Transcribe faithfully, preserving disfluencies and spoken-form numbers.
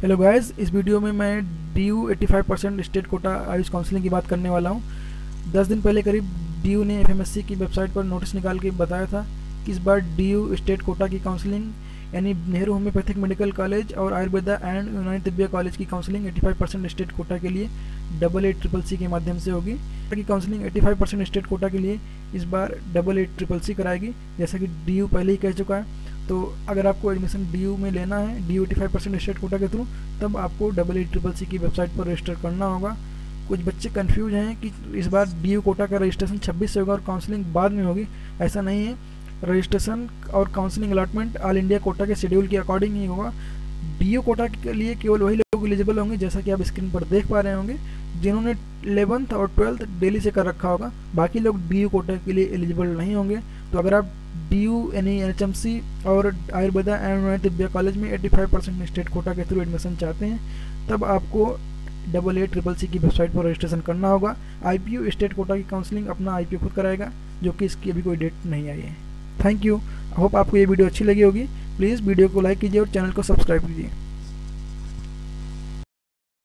Hello guys, इस video में मैं D U eighty five percent state quota AYUSH counselling की बात करने वाला हूं। दस दिन पहले करीब डी यू ने एफ एम एस सी की वेबसाइट पर नोटिस निकाल के बताया था कि इस बार डी यू स्टेट कोटा की काउंसलिंग यानी नेहरू होम्योपैथिक मेडिकल कॉलेज और आयुर्वेदा एंड यूनानी तिब्बत कॉलेज की काउंसलिंग पचासी परसेंट स्टेट कोटा के लिए डबल एट ट्रिपल सी के माध्यम से होगी। की काउंसलिंग पचासी परसेंट स्टेट कोटा के लिए इस बार डबल एट ट्रिपल सी कराएगी, जैसा कि डी यू पहले ही कह चुका है। तो अगर आपको एडमिशन डी यू में लेना है D U eighty five percent state quota के थ्रू, तब आपको डबल एट ट्रिपल सी की वेबसाइट पर रजिस्टर करना होगा। कुछ बच्चे कंफ्यूज हैं कि इस बार डी यू कोटा का रजिस्ट्रेशन छब्बीस से होगा और काउंसलिंग बाद में होगी। ऐसा नहीं है, रजिस्ट्रेशन और counselling allotment all India quota के शेड्यूल के अकॉर्डिंग ही होगा। डी यू कोटा के लिए केवल वही लोग एलिजिबल होंगे, जैसा कि आप स्क्रीन पर देख पा रहे होंगे, जिन्होंने इलेवंथ और ट्वेल्थ दिल्ली से कर रखा होगा। बाकी लोग डी यू कोटा के लिए एलिजिबल नहीं होंगे। तो अगर आप डी यू यानी एन एच एम सी और आयुर्वेदा एंड यूनानी तिब्बत कॉलेज में पचासी परसेंट स्टेट कोटा के थ्रू एडमिशन चाहते हैं, तब आपको डबल एट ट्रिपल सी की वेबसाइट पर रजिस्ट्रेशन करना होगा। I P U state quota की काउंसलिंग अपना आई पी यू खुद कराएगा, जो कि इसकी अभी कोई डेट नहीं आई है। Thank you. होप आपको ये वीडियो अच्छी लगी होगी। प्लीज़ वीडियो को लाइक कीजिए और चैनल को सब्सक्राइब कीजिए।